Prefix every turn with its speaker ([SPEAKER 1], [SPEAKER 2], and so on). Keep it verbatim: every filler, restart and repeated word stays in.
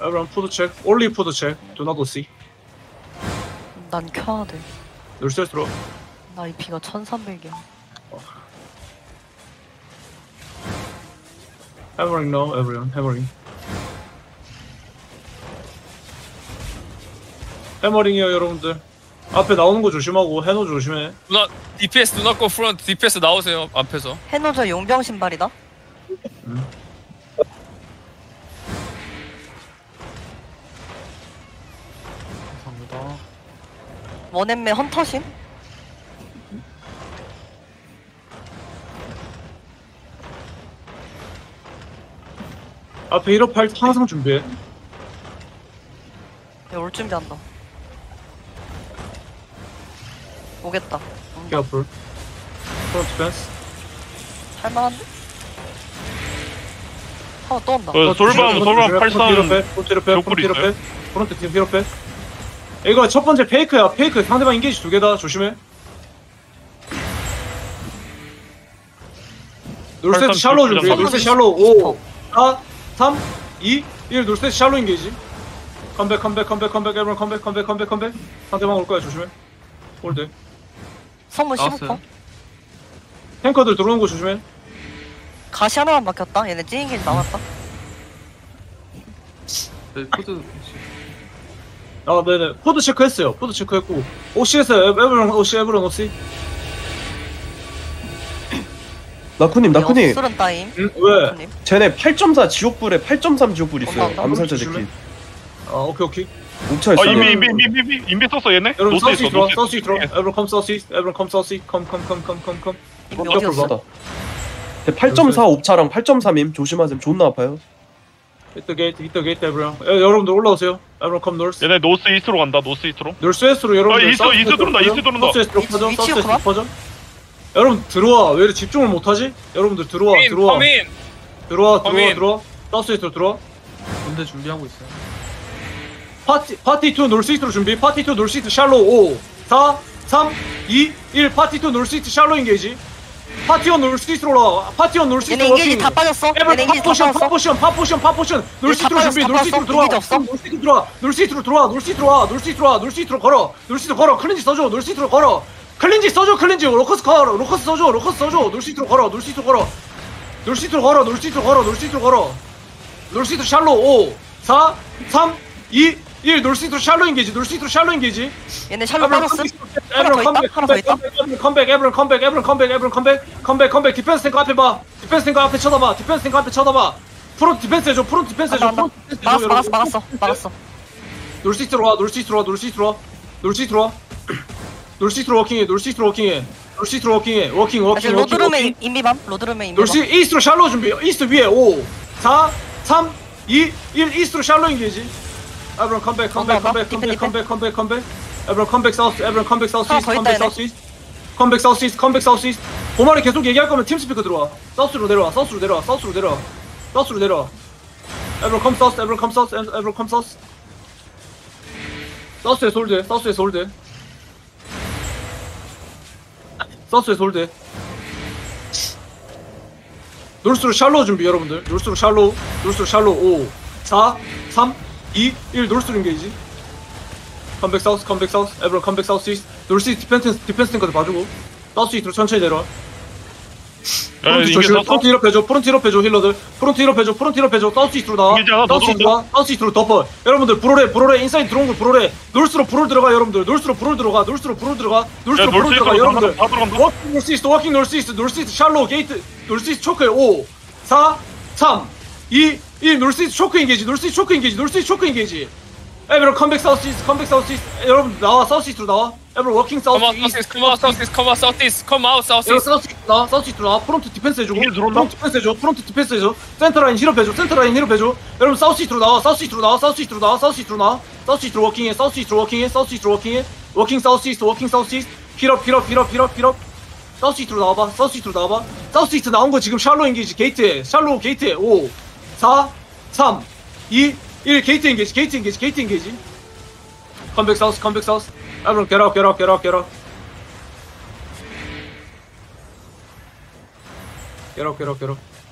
[SPEAKER 1] Everyone food check. Only food check. Do not see.
[SPEAKER 2] 난 켜야 돼.
[SPEAKER 1] 놀스 들어.
[SPEAKER 2] 나 이피가 천삼백이야.
[SPEAKER 1] Hammering now, everyone. Hammering. 해머링이요 여러분들. 앞에 나오는 거 조심하고 해노 조심해.
[SPEAKER 3] 누나 디피에스 누나 거 프론트 디피에스 나오세요 앞에서.
[SPEAKER 2] 해노저 용병 신발이다.
[SPEAKER 1] 음.
[SPEAKER 4] 감사합니다.
[SPEAKER 2] 원앤매 헌터신?
[SPEAKER 1] 앞에 일업할 항상 준비해.
[SPEAKER 2] 야, 올 준비한다. 오겠다.
[SPEAKER 1] Get up. Front defense.
[SPEAKER 2] 할만한데? 하나 또 온다.
[SPEAKER 5] 어, 돌밤 돌밤 팔십삼
[SPEAKER 1] 프론트 이럽해. 프론트
[SPEAKER 5] 족불이
[SPEAKER 1] 이럽해.
[SPEAKER 5] 있어요?
[SPEAKER 1] 프론트 팀 이럽해. 이거 첫 번째 페이크야. 페이크. 상대방 인게이지 두 개다. 조심해. 놀세트
[SPEAKER 5] 팔십삼
[SPEAKER 1] 샬로우 준비.
[SPEAKER 5] 족불
[SPEAKER 1] 놀세트 샬로우. 오, 사, 삼, 이, 일. 놀세트 샬로우 인게이지. 컴백 컴백 컴백 컴백 에브런 컴백 컴백 컴백 컴백. 상대방 올 거야. 조심해. 홀드.
[SPEAKER 2] 선물
[SPEAKER 5] 나왔어요.
[SPEAKER 2] 십오 퍼.
[SPEAKER 1] 탱커들 들어오는 거 조심해.
[SPEAKER 2] 가시 하나만 막혔다. 얘네 찌잉길 나왔다.
[SPEAKER 4] 네, 코드
[SPEAKER 1] 아, 네네. 포드 체크했어요. 포드 체크했고. 오씨에서 에브런 오씨 에브런 오씨.
[SPEAKER 6] 나쿠님 나쿠님
[SPEAKER 2] 술은 따임.
[SPEAKER 1] 응? 왜?
[SPEAKER 2] 님
[SPEAKER 6] 쟤네 팔 점 사 지옥불에 팔 점 삼 지옥불 있어요.
[SPEAKER 2] 엄마,
[SPEAKER 6] 암살자
[SPEAKER 1] 조심해.
[SPEAKER 6] 제키
[SPEAKER 1] 아, 오케이 오케이.
[SPEAKER 6] 옥차에
[SPEAKER 5] 아
[SPEAKER 6] 있어요.
[SPEAKER 5] 이미 이미 이미 이미 인비 썼어 얘네?
[SPEAKER 1] 여러분
[SPEAKER 5] 노스
[SPEAKER 1] 사우스
[SPEAKER 5] 있어
[SPEAKER 1] 들어와.
[SPEAKER 5] 노스
[SPEAKER 1] 사우스 들어와.
[SPEAKER 5] 있어.
[SPEAKER 1] 에브런 컴 사우스. 에브런 컴 사우스. 컴컴컴컴컴컴.
[SPEAKER 2] 이미
[SPEAKER 1] 어,
[SPEAKER 2] 어디였어?
[SPEAKER 1] 봐.
[SPEAKER 6] 팔 점 사 옥차랑 팔 점 삼임 조심하세요. 존나 아파요.
[SPEAKER 1] 이따 게이트, 이따 게이트 에브런. 에, 여러분들 올라오세요. 에브런 컴 노스.
[SPEAKER 5] 얘네 노스 이스트로 간다 노스 이스트로.
[SPEAKER 1] 놀스웨스트로 여러분들.
[SPEAKER 5] 아, 이스트,
[SPEAKER 1] 사우스
[SPEAKER 5] 이스트
[SPEAKER 1] 웨스트로
[SPEAKER 5] 들어온다,
[SPEAKER 1] 퍼져.
[SPEAKER 5] 이스트 들어온다.
[SPEAKER 1] 사우스 웨스트로 퍼져.
[SPEAKER 2] 위치
[SPEAKER 1] 사우스 웨스트로
[SPEAKER 2] 위치였구나?
[SPEAKER 1] 퍼져. 여러분 들어와. 왜 이렇게 집중을 못하지? 여러분들 들어와.
[SPEAKER 3] 커민
[SPEAKER 1] 들어와.
[SPEAKER 3] 커민.
[SPEAKER 1] 들어와. 들어와.
[SPEAKER 3] 커민.
[SPEAKER 1] 들어와. 사우스 웨스트로 들어와.
[SPEAKER 4] 군대 준비하고 있어요.
[SPEAKER 1] 파티 파티 투 놀스이스트로 준비. 파티 투 놀스이스트 샬로 오, 사, 삼, 이, 일. 파티 투 놀스이스트 샬로 인게이지. 파티 원 놀스이스트로 올라와. 파티 원 놀스이스트
[SPEAKER 2] 얘네 인게이지 다 빠졌어.
[SPEAKER 1] 에브런
[SPEAKER 2] 얘네 인게이지 다
[SPEAKER 1] 파포션
[SPEAKER 2] 빠졌어.
[SPEAKER 1] 파포션 파포션 파포션 놀스이스트로
[SPEAKER 2] 다
[SPEAKER 1] 준비.
[SPEAKER 2] 빠졌어, 다
[SPEAKER 1] 놀스이스트로
[SPEAKER 2] 빠졌어.
[SPEAKER 1] 들어와.
[SPEAKER 2] 인게이지 없어?
[SPEAKER 1] 놀스이스트로 들어와. 놀스이스트로 들어와. 놀스이스트로 들어와. 놀스이스트로 들어와. 놀스이스트로 걸어. 놀스이스트로 걸어. 클린지 써줘. 놀스이스트로 걸어. 클린지 써줘. 클린지 로커스 걸어. 로커스 써줘. 로커스 써줘. 놀스이스트로 걸어. 놀스이스트로 걸어. 놀스이스트로 걸어. 놀스이스트로 걸어. 놀스이스트로 걸어. 놀스이스트 샬로 오, 사, 삼, 이, 일. 놀스이스트 샬로 인게이지. 놀스이스트 샬로 인게이지.
[SPEAKER 2] 얘네 샬로 빠졌어. 하나
[SPEAKER 1] 에브런
[SPEAKER 2] 더 있다?
[SPEAKER 1] 컴백
[SPEAKER 2] 하나 더
[SPEAKER 1] 컴백
[SPEAKER 2] 있다?
[SPEAKER 1] 컴백 컴백 에브런 컴백 에브런 컴백 에브런 컴백 컴백 컴백 디펜스 탱크 앞에 봐. 디펜스 탱크 앞에 쳐다봐. 디펜스 탱크 앞에 쳐다봐. 프론트 디펜스 해줘. 프론트 디펜스 해줘.
[SPEAKER 2] 한다, 한다.
[SPEAKER 1] 프론트 디펜스 해줘.
[SPEAKER 2] 막았어 막았어 막았어 막았어.
[SPEAKER 1] 놀시스트로 와. 놀시스트로 와. 놀시스트로 와. 놀시스트로 와. 놀시스트로 워킹해. 놀시스트로 워킹해. 놀시스트로 워킹해. 워킹
[SPEAKER 2] 아,
[SPEAKER 1] 워킹
[SPEAKER 2] 지금
[SPEAKER 1] 워킹
[SPEAKER 2] 로드룸에
[SPEAKER 1] 워킹.
[SPEAKER 2] 인비밤. 로드룸에 인비밤.
[SPEAKER 1] 놀시 이스트로 샬로 준비. 이스트 위에 오, 사, 삼, 이, 일. 이스트로 샬로 인게이지. 에브런 컴백 컴백
[SPEAKER 2] 온다, 온다.
[SPEAKER 1] 컴백 컴백
[SPEAKER 2] 디펜,
[SPEAKER 1] 컴백 컴백 컴백. 에브런 컴백 사우스. 에브런 컴백 사우스
[SPEAKER 2] 하나
[SPEAKER 1] 이스트.
[SPEAKER 2] 더 있다,
[SPEAKER 1] 컴백
[SPEAKER 2] 얘네.
[SPEAKER 1] 사우스 이스트. 컴백 사우스 이스트. 컴백 사우스 이스트. 고말에 계속 얘기할 거면 팀 스피커 들어와. 사우스로 내려와. 사우스로 내려와. 사우스로 내려와. 사우스로 내려와. 에브런 컴 사우스. 에브런 컴 사우스. 에브런 컴 사우스. 사우스에 솔드. 사우스에 솔드. 사우스에 솔드. 놀스로 샬로우 준비 여러분들. 놀스로 샬로우. 놀스로 샬로우 오, 사, 삼, 이, 일. 놀스로 인게이지. 컴백 사우스. 컴백 사우스. 에브런 컴백 사우스 이스트. 놀스 디펜스 디펜스 탱커도 봐주고. 사우스 이스트로 천천히 내려와.
[SPEAKER 5] 야
[SPEAKER 1] 프론트
[SPEAKER 5] 인비
[SPEAKER 1] 조심.
[SPEAKER 5] 썼어?
[SPEAKER 1] 프론트 힐업 해줘. 프론트 힐업 해줘 힐러들. 프론트 힐업 해줘. 프론트 힐업 해줘. 사우스 이스트로 나와.
[SPEAKER 5] 인게이지 하나 더
[SPEAKER 1] 사우스 이스트로 와. 사우스 이스트로 덮어. 여러분들 브롤에 브롤에 인사이드 들어온 거 브롤에. 놀스로 브롤 들어가 여러분들. 놀스로 브롤 들어가. 놀스로 브롤 들어가.
[SPEAKER 5] 야
[SPEAKER 1] 놀스로 브롤
[SPEAKER 5] 노스
[SPEAKER 1] 들어가
[SPEAKER 5] 이스트로
[SPEAKER 1] 여러분들.
[SPEAKER 5] 다 들어간다.
[SPEAKER 1] 워킹 놀스 이스트. 워킹 놀스 이스트. 놀스 이스트 샬로우 게이트. 놀스 이스트 초크에 오, 사, 삼, 이, 일. 놀스 이스트 초크 인게이지. 놀스 이스트 초크 인게이지. 놀스 이스트 초크 인게이지. 에브런 컴백 사우스 이스트. 컴백 사우스 이스트. 여러분 나와. 사우스 이스트로 나와. 에브런 워킹 사우스
[SPEAKER 3] Come out
[SPEAKER 1] 이스트.
[SPEAKER 3] southeast. Come out southeast. Come out southeast. Come out
[SPEAKER 1] 여러분
[SPEAKER 3] southeast.
[SPEAKER 1] 사우스 이스트 나와. 사우스 이스트로 나와. 프론트 디펜스 해주고.
[SPEAKER 5] 이게 들어온다?
[SPEAKER 1] 프론트 디펜스 해줘. 프론트 디펜스 해줘. 센터라인 힐업 해줘. 센터라인 힐업 해줘. 여러분 사우스 이스트로 나와. 사우스 이스트로 나와. 사우스 이스트로 나와. 사우스 이스트로 나와. 사우스 이스트로 워킹해. 사우스 이스트로 워킹해. 사우스 이스트로 워킹해. 워킹 사우스 이스트. 워킹 사우스 이스트. 힐업 힐업 힐업 힐업 힐업. 사우스 이스트로 나와봐. 사우스 이스트로 나와봐. 사우스 이스트 나온 거 지금 샬로 인게이지. 게이트에. 샬로 게이트에. 오, 사, 삼, 이, 일. 게이트 인게이지. 게이트 인게이지. 게이트 인게이지. 컴백 사우스. 컴백 사우스. 여러분 get out get out get out get out. Get out get out get out.